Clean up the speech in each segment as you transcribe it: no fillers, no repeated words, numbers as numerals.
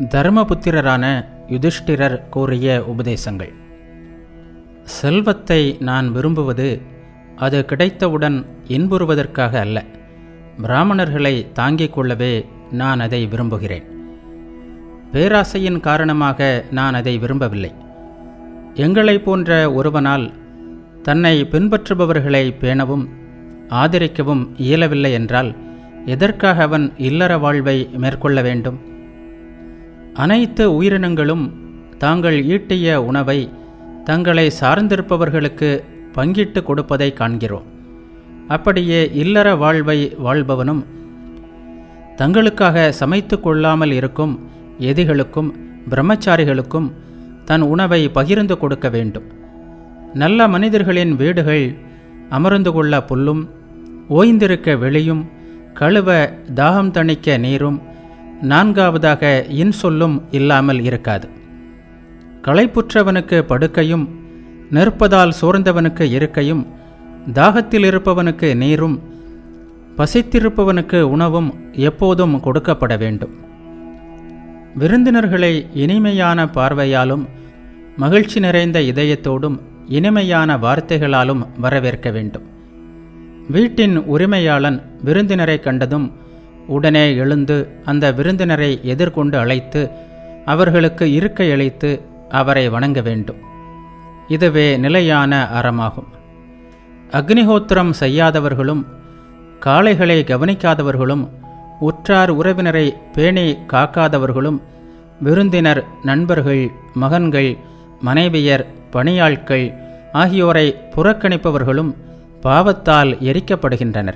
தர்மபுத்திரரான யுதிஷ்டிரர் கூறிய உபதேசங்கள். செல்வத்தை நான் விரும்புவது அது கிடைத்தவுடன் இன்புறுவதற்காக அல்ல. பிராமணர்களை தாங்கிக் கொள்ளவே நான் அதை விரும்புகிறேன். பேராசையின் காரணமாக நான் அதை விரும்பவில்லை. எங்களை போன்ற ஒருவனால் தன்னை பின்பற்றுபவர்களை பேணவும் ஆதரிக்கவும் இயலவில்லை என்றால் எதற்காக அவன் இல்லற வாழ்வை மேற்கொள்ள வேண்டும்? அனைத்து உயிரினங்களும் தாங்கள் ஈட்டிய உணவை தங்களை சார்ந்திருப்பவர்களுக்கு பங்கிட்டு கொடுப்பதை காண்கிறோம். அப்படியே இல்லற வாழ்வை வாழ்பவனும் தங்களுக்காக சமைத்து கொள்ளாமல் இருக்கும் எதிகளுக்கும் பிரம்மச்சாரிகளுக்கும் தன் உணவை பகிர்ந்து கொடுக்க வேண்டும். நல்ல மனிதர்களின் வீடுகள் அமர்ந்து கொள்ள புல்லும், ஓய்ந்திருக்க வெளியும், கழுவ தாகம் தணிக்க நீரும், நான்காவதாக இன்சொல்லும் இல்லாமல் இருக்காது. களைப்புற்றவனுக்கு படுக்கையும், நிற்பதால் சோர்ந்தவனுக்கு இருக்கையும், தாகத்தில் இருப்பவனுக்கு நீரும், பசித்திருப்பவனுக்கு உணவும் எப்போதும் கொடுக்கப்பட வேண்டும். விருந்தினர்களை இனிமையான பார்வையாலும் மகிழ்ச்சி நிறைந்த இதயத்தோடும் இனிமையான வார்த்தைகளாலும் வரவேற்க வேண்டும். வீட்டின் உரிமையாளன் விருந்தினரை கண்டதும் உடனே எழுந்து அந்த விருந்தினரை எதிர்கொண்டு அழைத்து அவர்களுக்கு இருக்கை அளித்து அவரை வணங்க வேண்டும். இதுவே நிலையான அறமாகும். அக்னிஹோத்திரம் செய்யாதவர்களும் காளைகளை கவனிக்காதவர்களும் உற்றார் உறவினரை பேணி காக்காதவர்களும் விருந்தினர், நண்பர்கள், மகன்கள், மனைவியர், பணியாட்கள் ஆகியோரை புறக்கணிப்பவர்களும் பாவத்தால் எரிக்கப்படுகின்றனர்.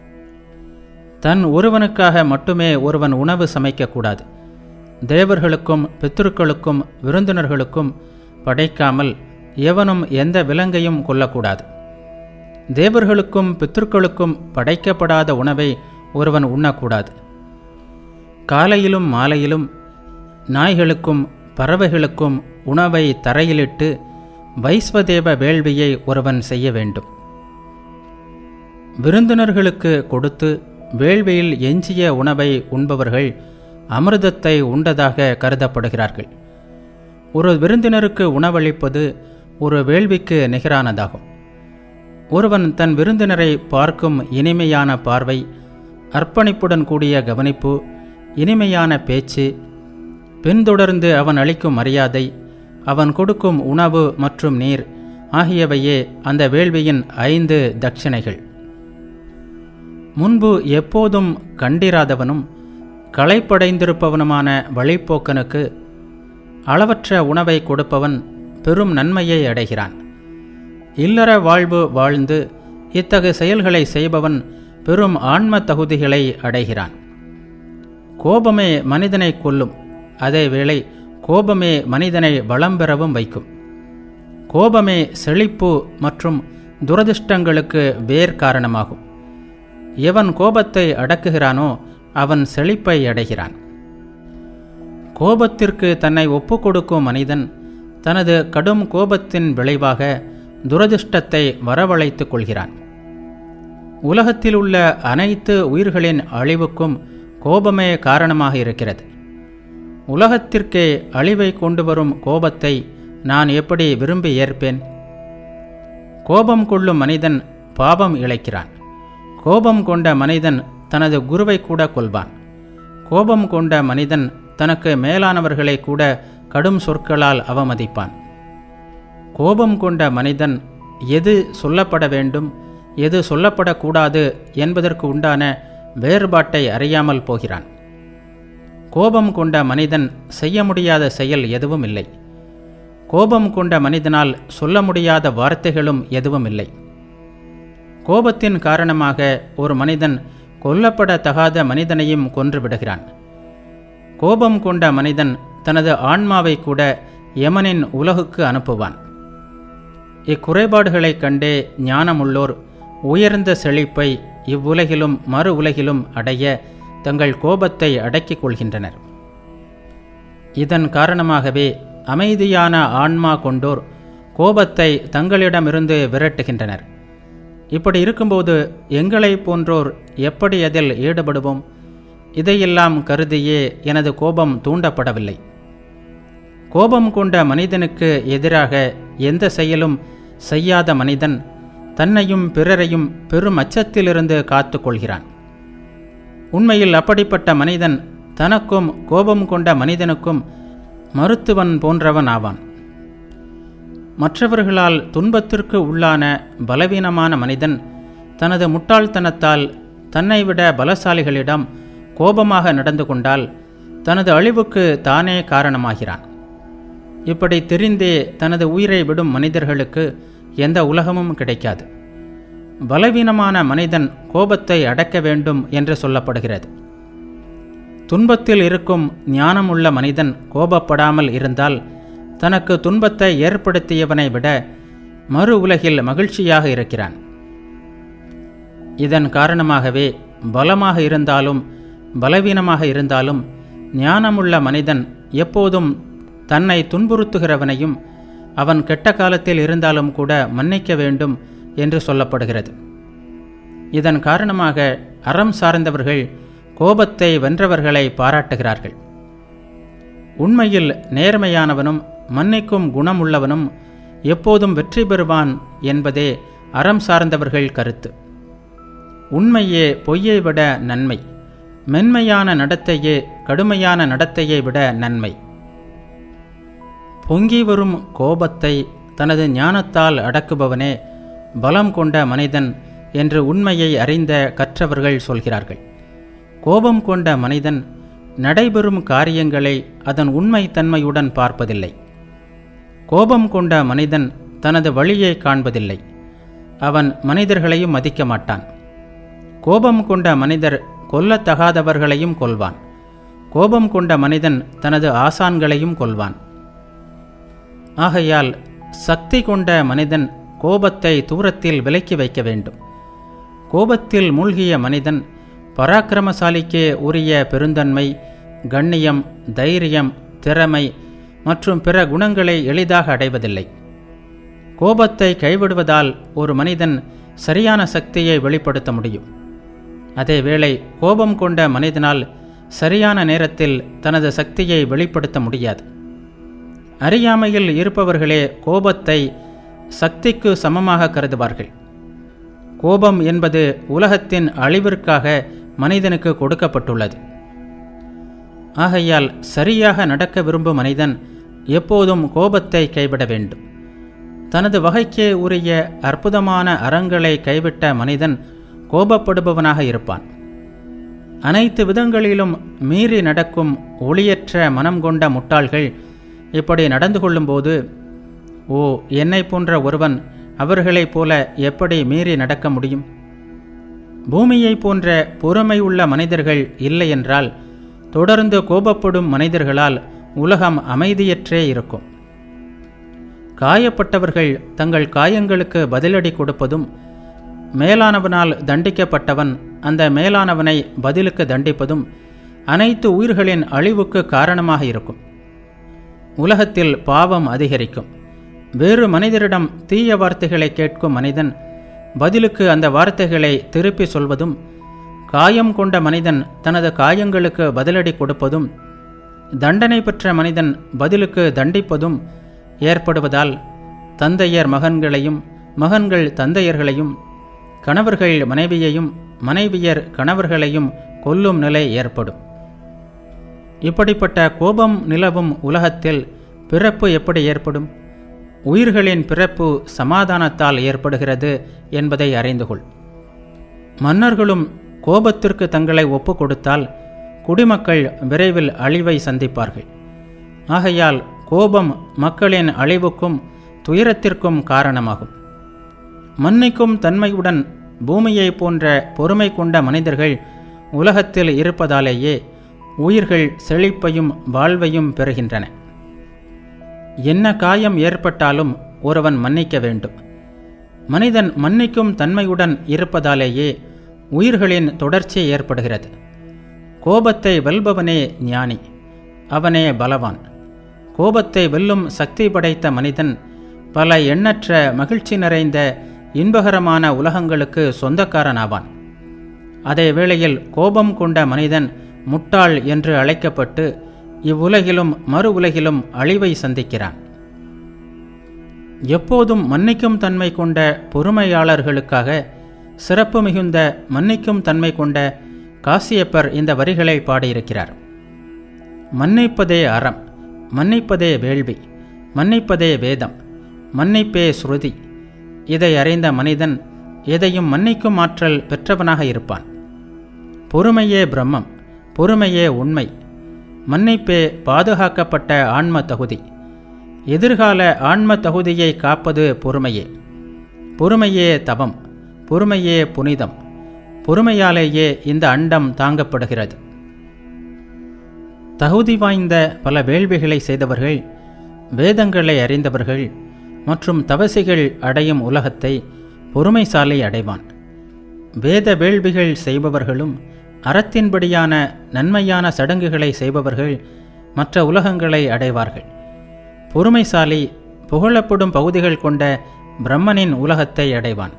தன் ஒருவனுக்காக மட்டுமே ஒருவன் உணவு சமைக்கக்கூடாது. தேவர்களுக்கும் பித்ருக்களுக்கும் விருந்தினர்களுக்கும் படைக்காமல் எவனும் எந்த விலங்கையும் கொல்லக்கூடாது. தேவர்களுக்கும் பித்ருக்களுக்கும் படைக்கப்படாத உணவை ஒருவன் உண்ணக்கூடாது. காலையிலும் மாலையிலும் நாய்களுக்கும் பறவைகளுக்கும் உணவை தரையிலிட்டு வைஸ்வதேவ வேள்வியை ஒருவன் செய்ய வேண்டும். விருந்தினர்களுக்கு கொடுத்து வேள்வியில் எஞ்சிய உணவை உண்பவர்கள் அமிர்தத்தை உண்டதாக கருதப்படுகிறார்கள். ஒரு விருந்தினருக்கு உணவளிப்பது ஒரு வேள்விக்கு நிகரானதாகும். ஒருவன் தன் விருந்தினரை பார்க்கும் இனிமையான பார்வை, அர்ப்பணிப்புடன் கூடிய கவனிப்பு, இனிமையான பேச்சு, பின்தொடர்ந்து அவன் அளிக்கும் மரியாதை, அவன் கொடுக்கும் உணவு மற்றும் நீர் ஆகியவையே அந்த வேள்வியின் 5 தட்சிணைகள். முன்பு எப்போதும் கண்டிராதவனும் களைப்படைந்திருப்பவனுமான வழிப்போக்கனுக்கு அளவற்ற உணவை கொடுப்பவன் பெரும் நன்மையை அடைகிறான். இல்லற வாழ்வு வாழ்ந்து இத்தகைய செயல்களை செய்பவன் பெரும் ஆன்ம தகுதிகளை அடைகிறான். கோபமே மனிதனை கொல்லும், அதேவேளை கோபமே மனிதனை வளம் பெறவும் வைக்கும். கோபமே செழிப்பு மற்றும் துரதிர்ஷ்டங்களுக்கு வேர் காரணமாகும். எவன் கோபத்தை அடக்குகிறானோ அவன் செழிப்பை அடைகிறான். கோபத்திற்கு தன்னை ஒப்புக்கொடுக்கும் மனிதன் தனது கடும் கோபத்தின் விளைவாக துரதிர்ஷ்டத்தை வரவழைத்துக் கொள்கிறான். உலகத்தில் உள்ள அனைத்து உயிர்களின் அழிவுக்கும் கோபமே காரணமாக இருக்கிறது. உலகத்திற்கே அழிவை கொண்டு வரும் கோபத்தை நான் எப்படி விரும்பி ஏற்பேன்? கோபம் கொள்ளும் மனிதன் பாவம் இழைக்கிறான். கோபம் கொண்ட மனிதன் தனது குருவை கூட கொல்வான். கோபம் கொண்ட மனிதன் தனக்கு மேலானவர்களை கூட கடும் சொற்களால் அவமதிப்பான். கோபம் கொண்ட மனிதன் எது சொல்லப்பட வேண்டும், எது சொல்லப்படக்கூடாது என்பதற்கு உண்டான வேறுபாட்டை அறியாமல் போகிறான். கோபம் கொண்ட மனிதன் செய்ய முடியாத செயல் எதுவும் இல்லை. கோபம் கொண்ட மனிதனால் சொல்ல முடியாத வார்த்தைகளும் எதுவும் இல்லை. கோபத்தின் காரணமாக ஒரு மனிதன் கொல்லப்படத்தகாத மனிதனையும் கொன்று விடுகிறான். கோபம் கொண்ட மனிதன் தனது ஆன்மாவை கூட யமனின் உலகுக்கு அனுப்புவான். இக்குறைபாடுகளைக் கண்டே ஞானமுள்ளோர் உயர்ந்த செழிப்பை இவ்வுலகிலும் மறு உலகிலும் அடைய தங்கள் கோபத்தை அடக்கிக் கொள்கின்றனர். இதன் காரணமாகவே அமைதியான ஆன்மா கொண்டோர் கோபத்தை தங்களிடமிருந்து விரட்டுகின்றனர். இப்படி இருக்கும்போது எங்களை போன்றோர் எப்படி அதில் ஈடுபடுவோம்? இதையெல்லாம் கருதியே எனது கோபம் தூண்டப்படவில்லை. கோபம் கொண்ட மனிதனுக்கு எதிராக எந்த செயலும் செய்யாத மனிதன் தன்னையும் பிறரையும் பெரும் அச்சத்திலிருந்து காத்து கொள்கிறான். உண்மையில் அப்படிப்பட்ட மனிதன் தனக்கும் கோபம் கொண்ட மனிதனுக்கும் மருத்துவன் போன்றவன் ஆவான். மற்றவர்களால் துன்பத்திற்கு உள்ளான பலவீனமான மனிதன் தனது முட்டாள்தனத்தால் தன்னை விட பலசாலிகளிடம் கோபமாக நடந்து கொண்டால் தனது அழிவுக்கு தானே காரணமாகிறான். இப்படி தெரிந்தே தனது உயிரை விடும் மனிதர்களுக்கு எந்த உலகமும் கிடைக்காது. பலவீனமான மனிதன் கோபத்தை அடக்க வேண்டும் என்று சொல்லப்படுகிறது. துன்பத்தில் இருக்கும் ஞானமுள்ள மனிதன் கோபப்படாமல் இருந்தால் தனக்கு துன்பத்தை ஏற்படுத்தியவனை விட மறு உலகில் மகிழ்ச்சியாக இருக்கிறான். இதன் காரணமாகவே பலமாக இருந்தாலும் பலவீனமாக இருந்தாலும் ஞானமுள்ள மனிதன் எப்போதும் தன்னை துன்புறுத்துகிறவனையும் அவன் கெட்ட காலத்தில் இருந்தாலும் கூட மன்னிக்க வேண்டும் என்று சொல்லப்படுகிறது. இதன் காரணமாக அறம் சார்ந்தவர்கள் கோபத்தை வென்றவர்களை பாராட்டுகிறார்கள். உண்மையில் நேர்மையானவனும் மன்னிக்கும் குணமுள்ளவனும் எப்போதும் வெற்றி பெறுவான் என்பதே அறம் சார்ந்தவர்கள் கருத்து. உண்மையே பொய்யை விட நன்மை, மென்மையான நடத்தையே கடுமையான நடத்தையை விட நன்மை. பொங்கி வரும் கோபத்தை தனது ஞானத்தால் அடக்குபவனே பலம் கொண்ட மனிதன் என்று உண்மையை அறிந்த கற்றவர்கள் சொல்கிறார்கள். கோபம் கொண்ட மனிதன் நடைபெறும் காரியங்களை அதன் உண்மை தன்மையுடன் பார்ப்பதில்லை. கோபம் கொண்ட மனிதன் தனது வழியை காண்பதில்லை. அவன் மனிதர்களையும் மதிக்க மாட்டான். கோபம் கொண்ட மனிதர் கொல்லத்தகாதவர்களையும் கொல்வான். கோபம் கொண்ட மனிதன் தனது ஆசான்களையும் கொல்வான். ஆகையால் சக்தி கொண்ட மனிதன் கோபத்தை தூரத்தில் விலக்கி வைக்க வேண்டும். கோபத்தில் மூழ்கிய மனிதன் பராக்கிரமசாலிக்கே உரிய பெருந்தன்மை, கண்ணியம், தைரியம், திறமை மற்றும் பிற குணங்களை எளிதாக அடைவதில்லை. கோபத்தை கைவிடுவதால் ஒரு மனிதன் சரியான சக்தியை வெளிப்படுத்த முடியும். அதேவேளை கோபம் கொண்ட மனிதனால் சரியான நேரத்தில் தனது சக்தியை வெளிப்படுத்த முடியாது. அறியாமையில் இருப்பவர்களே கோபத்தை சக்திக்கு சமமாக கருதுவார்கள். கோபம் என்பது உலகத்தின் அழிவிற்காக மனிதனுக்கு கொடுக்கப்பட்டுள்ளது. ஆகையால் சரியாக நடக்க விரும்பும் மனிதன் எப்போதும் கோபத்தை கைவிட வேண்டும். தனது வகைக்கே உரிய அற்புதமான அறங்களை கைவிட்ட மனிதன் கோபப்படுபவனாக இருப்பான். அனைத்து விதங்களிலும் மீறி நடக்கும் ஒளியற்ற மனம் கொண்ட முட்டாள்கள் இப்படி நடந்து கொள்ளும்போது, ஓ, என்னை போன்ற ஒருவன் அவர்களைப் போல எப்படி மீறி நடக்க முடியும்? பூமியை போன்ற பொறுமை உள்ள மனிதர்கள் இல்லை என்றால் தொடர்ந்து கோபப்படும் மனிதர்களால் உலகம் அமைதியற்றே இருக்கும். காயப்பட்டவர்கள் தங்கள் காயங்களுக்கு பதிலடி கொடுப்பதும், மேலானவனால் தண்டிக்கப்பட்டவன் அந்த மேலானவனை பதிலுக்கு தண்டிப்பதும் அனைத்து உயிர்களின் அழிவுக்கு காரணமாக இருக்கும். உலகத்தில் பாவம் அதிகரிக்கும். வேறு மனிதரிடம் தீய வார்த்தைகளை கேட்கும் மனிதன் பதிலுக்கு அந்த வார்த்தைகளை திருப்பி சொல்வதும், காயம் கொண்ட மனிதன் தனது காயங்களுக்கு பதிலடி கொடுப்பதும், தண்டனை பெற்ற மனிதன் பதிலுக்கு தண்டிப்பதும் ஏற்படுவதால் தந்தையர் மகன்களையும், மகன்கள் தந்தையர்களையும், கணவர்கள் மனைவியையும், மனைவியர் கணவர்களையும் கொல்லும் நிலை ஏற்படும். இப்படிப்பட்ட கோபம் நிலவும் உலகத்தில் பிறப்பு எப்படி ஏற்படும்? உயிர்களின் பிறப்பு சமாதானத்தால் ஏற்படுகிறது என்பதை அறிந்து கொள். மன்னர்களும் கோபத்திற்கு தங்களை ஒப்பு கொடுத்தால் குடிமக்கள் விரைவில் அழிவை சந்திப்பார்கள். ஆகையால் கோபம் மக்களின் அழிவுக்கும் துயரத்திற்கும் காரணமாகும். மன்னிக்கும் தன்மையுடன் பூமியை போன்ற பொறுமை கொண்ட மனிதர்கள் உலகத்தில் இருப்பதாலேயே உயிர்கள் செழிப்பையும் வாழ்வையும் பெறுகின்றன. என்ன காயம் ஏற்பட்டாலும் ஒருவன் மன்னிக்க வேண்டும். மனிதன் மன்னிக்கும் தன்மையுடன் இருப்பதாலேயே உயிர்களின் தொடர்ச்சி ஏற்படுகிறது. கோபத்தை வெல்பவனே ஞானி, அவனே பலவான். கோபத்தை வெல்லும் சக்தி படைத்த மனிதன் பல எண்ணற்ற மகிழ்ச்சி நிறைந்த இன்பகரமான உலகங்களுக்கு சொந்தக்காரனாவான். அதே வேளையில் கோபம் கொண்ட மனிதன் முட்டாள் என்று அழைக்கப்பட்டு இவ்வுலகிலும் மறு உலகிலும் அழிவை சந்திக்கிறான். எப்போதும் மன்னிக்கும் தன்மை கொண்ட பொறுமையாளர்களுக்காக சிறப்பு மிகுந்த மன்னிக்கும் தன்மை கொண்ட காசியப்பர் இந்த வரிகளை பாடியிருக்கிறார். மன்னிப்பதே அறம், மன்னிப்பதே வேள்வி, மன்னிப்பதே வேதம், மன்னிப்பே ஸ்ருதி. இதை அறிந்த மனிதன் எதையும் மன்னிக்கும் ஆற்றல் பெற்றவனாக இருப்பான். பொறுமையே பிரம்மம், பொறுமையே உண்மை, மன்னிப்பே பாதுகாக்கப்பட்ட ஆன்ம தகுதி. எதிர்கால ஆன்ம தகுதியை காப்பது பொறுமையே. பொறுமையே தவம், பொறுமையே புனிதம். பொறுமையாலேயே இந்த அண்டம் தாங்கப்படுகிறது. தகுதி வாய்ந்த பல வேள்விகளை செய்தவர்கள், வேதங்களை அறிந்தவர்கள் மற்றும் தவசிகள் அடையும் உலகத்தை பொறுமைசாலி அடைவான். வேத வேள்விகள் செய்பவர்களும் அறத்தின்படியான நன்மையான சடங்குகளை செய்பவர்கள் மற்ற உலகங்களை அடைவார்கள். பொறுமைசாலி புகழப்படும் பகுதிகள் கொண்ட பிரம்மனின் உலகத்தை அடைவான்.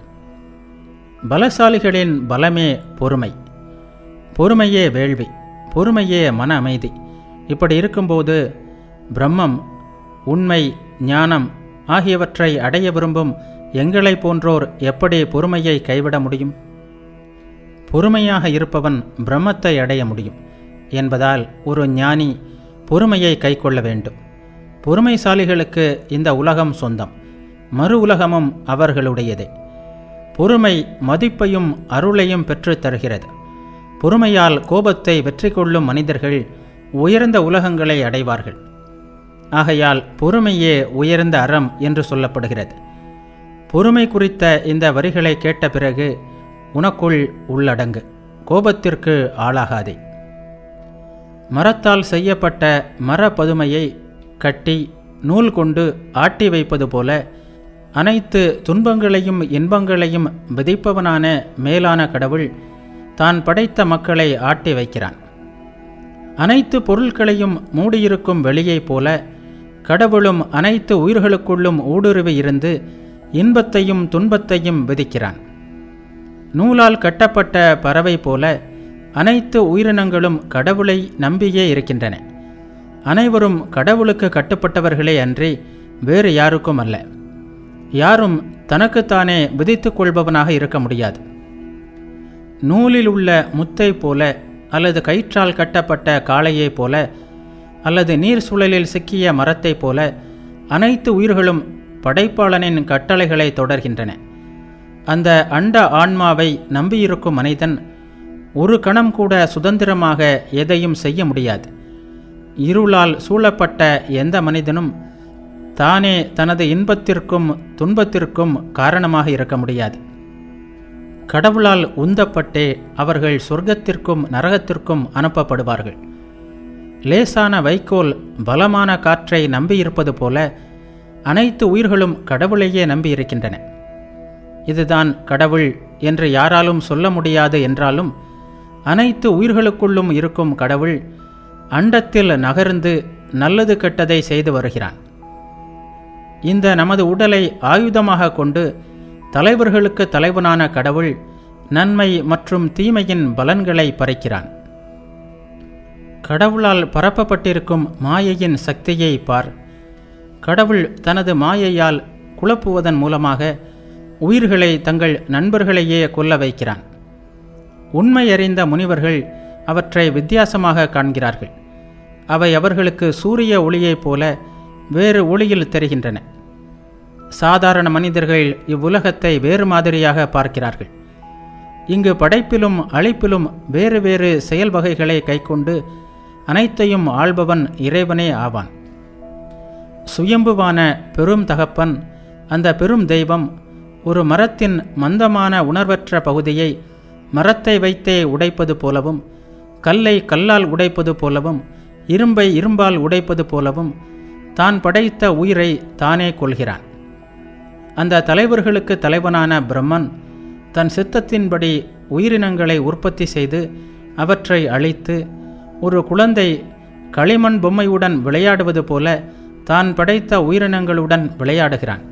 பலசாலிகளின் பலமே பொறுமை, பொறுமையே வேள்வி, பொறுமையே மன அமைதி. இப்படி இருக்கும்போது பிரம்மம், உண்மை, ஞானம் ஆகியவற்றை அடைய விரும்பும் எங்களை போன்றோர் எப்படி பொறுமையை கைவிட முடியும்? பொறுமையாக இருப்பவன் பிரம்மத்தை அடைய முடியும் என்பதால் ஒரு ஞானி பொறுமையை கைக்கொள்ள வேண்டும். பொறுமைசாலிகளுக்கு இந்த உலகம் சொந்தம், மறு உலகமும் அவர்களுடையதே. பொறுமை மதிப்பையும் அருளையும் பெற்று தருகிறது. பொறுமையால் கோபத்தை வெற்றி கொள்ளும் மனிதர்கள் உயர்ந்த உலகங்களை அடைவார்கள். ஆகையால் பொறுமையே உயர்ந்த அறம் என்று சொல்லப்படுகிறது. பொறுமை குறித்த இந்த வரிகளை கேட்ட பிறகு உனக்குள் உள்ளடங்கு, கோபத்திற்கு ஆளாகாதே. மரத்தால் செய்யப்பட்ட மர பதுமையை கட்டி நூல் கொண்டு ஆட்டி வைப்பது போல அனைத்து துன்பங்களையும் இன்பங்களையும் விதிப்பவனான மேலான கடவுள் தான் படைத்த மக்களை ஆட்டி வைக்கிறான். அனைத்து பொருட்களையும் மூடியிருக்கும் வெளியைப் போல கடவுளும் அனைத்து உயிர்களுக்குள்ளும் ஊடுருவி இருந்து இன்பத்தையும் துன்பத்தையும் விதிக்கிறான். நூலால் கட்டப்பட்ட பறவை போல அனைத்து உயிரினங்களும் கடவுளை நம்பியே இருக்கின்றன. அனைவரும் கடவுளுக்கு கட்டுப்பட்டவர்களே அன்றி வேறு யாருக்கும் அல்ல. யாரும் தனக்குத்தானே விதித்துக் கொள்பவனாக இருக்க முடியாது. நூலில் உள்ள முத்தை போல அல்லது கயிற்றால் கட்டப்பட்ட காளையைப் போல அல்லது நீர் சுழலில் சிக்கிய மரத்தைப் போல அனைத்து உயிர்களும் படைப்பாளனின் கட்டளைகளை தொடர்கின்றன. அந்த அண்ட ஆன்மாவை நம்பியிருக்கும் மனிதன் ஒரு கணம் கூட சுதந்திரமாக எதையும் செய்ய முடியாது. இருளால் சூழப்பட்ட எந்த மனிதனும் தானே தனது இன்பத்திற்கும் துன்பத்திற்கும் காரணமாக இருக்க முடியாது. கடவுளால் உந்தப்பட்டே அவர்கள் சொர்க்கத்திற்கும் நரகத்திற்கும் அனுப்பப்படுவார்கள். லேசான வைக்கோல் பலமான காற்றை நம்பியிருப்பது போல அனைத்து உயிர்களும் கடவுளையே நம்பியிருக்கின்றன. இதுதான் கடவுள் என்று யாராலும் சொல்ல முடியாது என்றாலும் அனைத்து உயிர்களுக்குள்ளும் இருக்கும் கடவுள் அண்டத்தில் நகர்ந்து நல்லது கெட்டதை செய்து வருகிறான். இந்த நமது உடலை ஆயுதமாக கொண்டு தலைவர்களுக்கு தலைவனான கடவுள் நன்மை மற்றும் தீமையின் பலன்களை பறிக்கிறான். கடவுளால் பரப்பப்பட்டிருக்கும் மாயையின் சக்தியை பார். கடவுள் தனது மாயையால் குழப்புவதன் மூலமாக உயிர்களை தங்கள் நண்பர்களையே கொல்ல வைக்கிறான். உண்மை அறிந்த முனிவர்கள் அவற்றை வித்தியாசமாக காண்கிறார்கள். அவை அவர்களுக்கு சூரிய ஒளியைப் போல வேறு ஒளியில் தெரிகின்றன. சாதாரண மனிதர்கள் இவ்வுலகத்தை வேறு மாதிரியாக பார்க்கிறார்கள். இங்கு படைப்பிலும் அழிப்பிலும் வேறு வேறு செயல் வகைகளை கைக்கொண்டு அனைத்தையும் ஆள்பவன் இறைவனே ஆவான். சுயம்புவான பெரும் தகப்பன், அந்த பெரும் தெய்வம், ஒரு மரத்தின் மந்தமான உணர்வற்ற பகுதியை மரத்தை வைத்தே உடைப்பது போலவும், கல்லை கல்லால் உடைப்பது போலவும், இரும்பை இரும்பால் உடைப்பது போலவும் தான் படைத்த உயிரை தானே கொள்கிறான். அந்த தலைவர்களுக்கு தலைவனான பிரம்மன் தன் சித்தத்தின்படி உயிரினங்களை உற்பத்தி செய்து அவற்றை அழித்து ஒரு குழந்தை களிமண் பொம்மையுடன் விளையாடுவது போல தான் படைத்த உயிரினங்களுடன் விளையாடுகிறான்.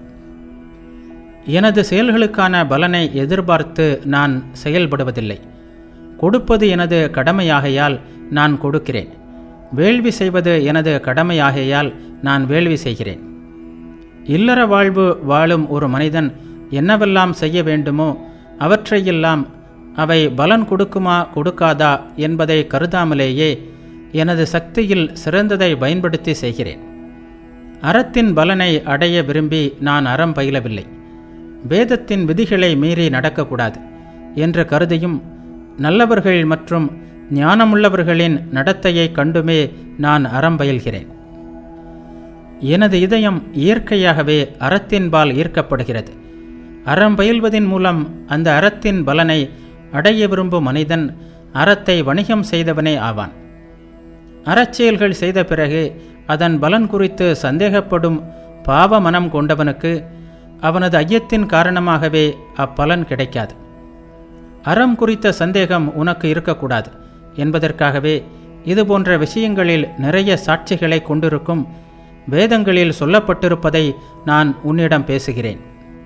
எனது செயல்களுக்கான பலனை எதிர்பார்த்து நான் செயல்படுவதில்லை. கொடுப்பது எனது கடமையாகையால் நான் கொடுக்கிறேன். வேள்வி செய்வது எனது கடமையாகையால் நான் வேள்வி செய்கிறேன். இல்லற வாழ்வு வாழும் ஒரு மனிதன் என்னவெல்லாம் செய்ய வேண்டுமோ அவற்றையெல்லாம் அவை பலன் கொடுக்குமா கொடுக்காதா என்பதை கருதாமலேயே எனது சக்தியில் சிறந்ததை பயன்படுத்தி செய்கிறேன். அறத்தின் பலனை அடைய விரும்பி நான் அறம் பயிலவில்லை. வேதத்தின் விதிகளை மீறி நடக்கக்கூடாது என்று கருதியும் நல்லவர்கள் மற்றும் ஞானமுள்ளவர்களின் நடத்தையை கண்டுமே நான் அறம் பயில்கிறேன். எனது இதயம் இயற்கையாகவே அறத்தின்பால் ஈர்க்கப்படுகிறது. அறம் பயில்வதின் மூலம் அந்த அறத்தின் பலனை அடைய விரும்பும் மனிதன் அறத்தை வணிகம் செய்தவனே ஆவான். அறச்செயல்கள் செய்த பிறகு அதன் பலன் குறித்து சந்தேகப்படும் பாவ மனம் கொண்டவனுக்கு அவனது ஐயத்தின் காரணமாகவே அப்பலன் கிடைக்காது. அறம் குறித்த சந்தேகம் உனக்கு இருக்கக்கூடாது என்பதற்காகவே இதுபோன்ற விஷயங்களில் நிறைய சாட்சிகளை கொண்டிருக்கும் வேதங்களில் சொல்லப்பட்டிருப்பதை நான் உன்னிடம் பேசுகிறேன்.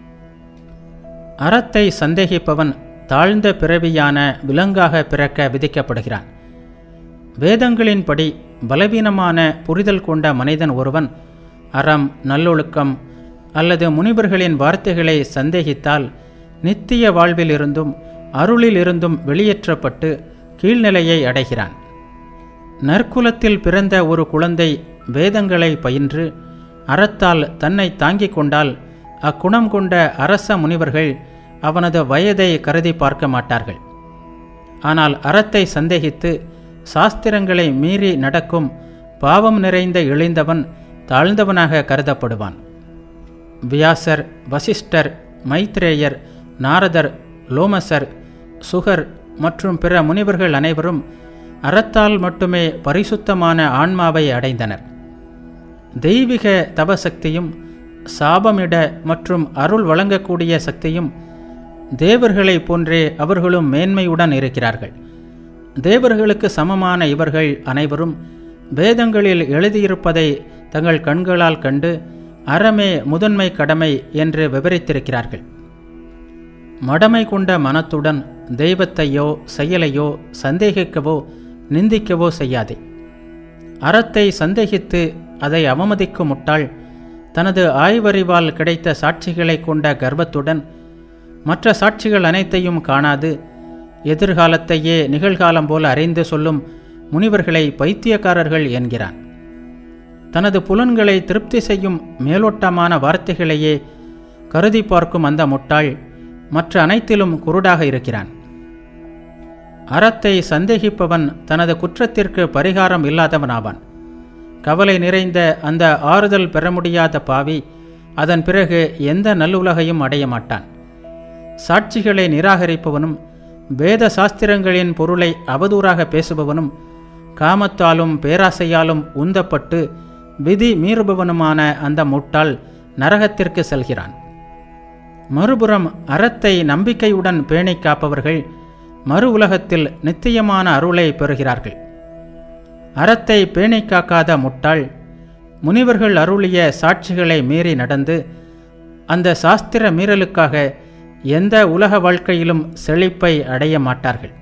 அறத்தை சந்தேகிப்பவன் தாழ்ந்த பிறவியான விலங்காக பிறக்க விதிக்கப்படுகிறான். வேதங்களின்படி பலவீனமான புரிதல் கொண்ட மனிதன் ஒருவன் அறம், நல்லொழுக்கம் அல்லது முனிவர்களின் வார்த்தைகளை சந்தேகித்தால் நித்திய வாழ்விலிருந்தும் அருளிலிருந்தும் வெளியேற்றப்பட்டு கீழ்நிலையை அடைகிறான். நற்குலத்தில் பிறந்த ஒரு குழந்தை வேதங்களை பயின்று அறத்தால் தன்னை தாங்கிக் கொண்டால் அக்குணம் கொண்ட அரச முனிவர்கள் அவனது வயதை கருதி பார்க்க மாட்டார்கள். ஆனால் அறத்தை சந்தேகித்து சாஸ்திரங்களை மீறி நடக்கும் பாவம் நிறைந்த இழிந்தவன் தாழ்ந்தவனாக கருதப்படுவான். வியாசர், வசிஷ்டர், மைத்ரேயர், நாரதர், லோமசர், சுகர் மற்றும் பிற முனிவர்கள் அனைவரும் அறத்தால் மட்டுமே பரிசுத்தமான ஆன்மாவை அடைந்தனர். தெய்வீக தவசக்தியும் சாபமிட மற்றும் அருள் வழங்கக்கூடிய சக்தியும் தேவர்களை போன்றே அவர்களும் மேன்மையுடன் இருக்கிறார்கள். தேவர்களுக்கு சமமான இவர்கள் அனைவரும் வேதங்களில் எழுதியிருப்பதை தங்கள் கண்களால் கண்டு அறமே முதன்மை கடமை என்று விவரித்திருக்கிறார்கள். மடமை கொண்ட மனத்துடன் தெய்வத்தையோ செயலையோ சந்தேகிக்கவோ நிந்திக்கவோ செய்யாதே. அறத்தை சந்தேகித்து அதை அவமதிக்கும் முட்டாள் தனது ஆய்வறிவால் கிடைத்த சாட்சிகளை கொண்ட கர்வத்துடன் மற்ற சாட்சிகள் அனைத்தையும் காணாது எதிர்காலத்தையே நிகழ்காலம் போல அறிந்து சொல்லும் முனிவர்களை பைத்தியக்காரர்கள் என்கிறான். தனது புலன்களை திருப்தி செய்யும் மேலோட்டமான வார்த்தைகளையே கருதி பார்க்கும் அந்த முட்டாள் மற்ற அனைத்திலும் குருடாக இருக்கிறான். அறத்தை சந்தேகிப்பவன் தனது குற்றத்திற்கு பரிகாரம் இல்லாதவனாவான். கவலை நிறைந்த அந்த ஆறுதல் பெற முடியாத பாவி அதன் பிறகு எந்த நல்லுலகையும் அடைய மாட்டான். சாட்சிகளை நிராகரிப்பவனும் வேத சாஸ்திரங்களின் பொருளை அவதூறாக பேசுபவனும் காமத்தாலும் பேராசையாலும் உந்தப்பட்டு விதி மீறுபவனுமான அந்த முட்டாள் நரகத்திற்கு செல்கிறான். மறுபுறம் அறத்தை நம்பிக்கையுடன் பேணி காப்பவர்கள் மறு உலகத்தில் நித்தியமான அருளை பெறுகிறார்கள். அறத்தை பேணி காக்காத முட்டாள் முனிவர்கள் அருளிய சாட்சிகளை மீறி நடந்து அந்த சாஸ்திர மீறலுக்காக எந்த உலக வாழ்க்கையிலும் செழிப்பை அடைய மாட்டார்கள்.